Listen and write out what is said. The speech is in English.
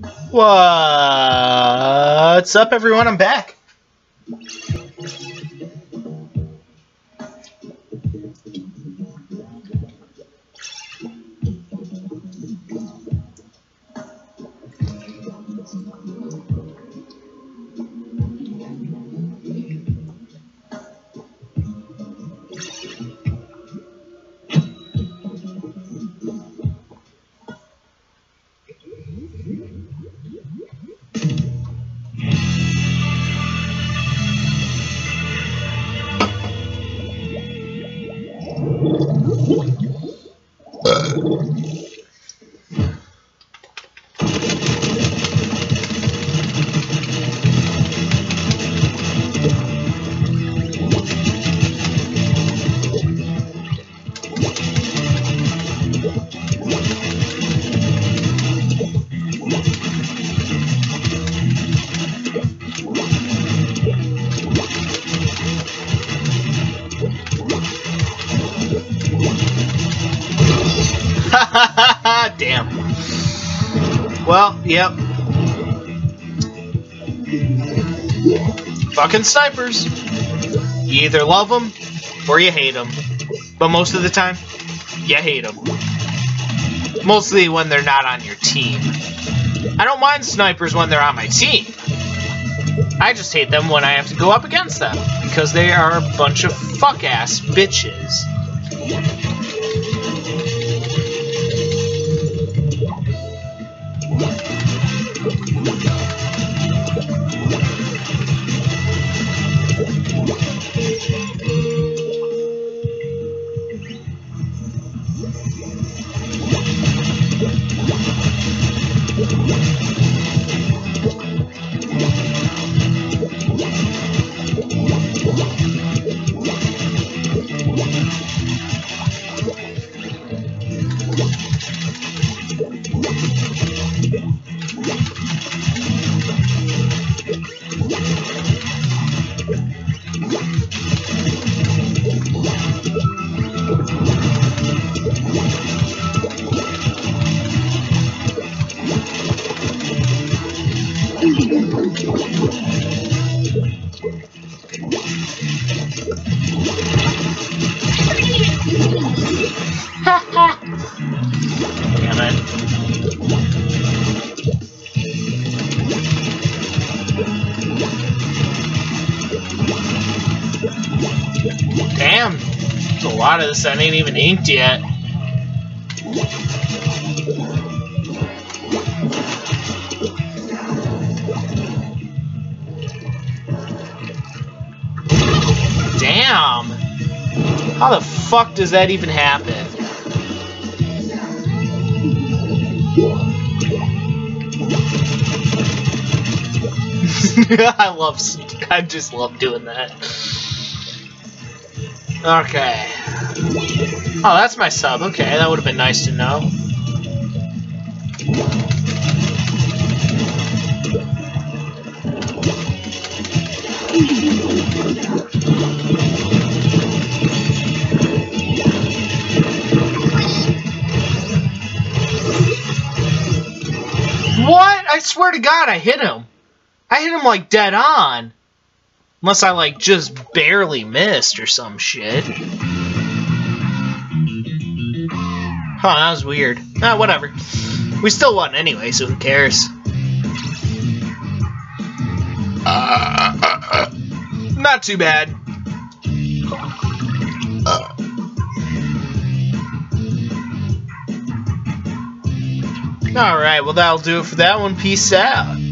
What's up, everyone? I'm back. Damn. Well, yep. Fucking snipers. You either love them or you hate them. But most of the time, you hate them. Mostly when they're not on your team. I don't mind snipers when they're on my team. I just hate them when I have to go up against them. Because they are a bunch of fuck-ass bitches. Damn it. Damn. There's a lot of this that ain't even inked yet. Damn. How the fuck does that even happen? I just love doing that. Okay. Oh, that's my sub. Okay, that would have been nice to know. What? I swear to God, I hit him. I hit him like dead on. Unless I like just barely missed or some shit. Huh, that was weird. Ah, whatever. We still won anyway, so who cares? Not too bad. Alright, well that'll do it for that one. Peace out.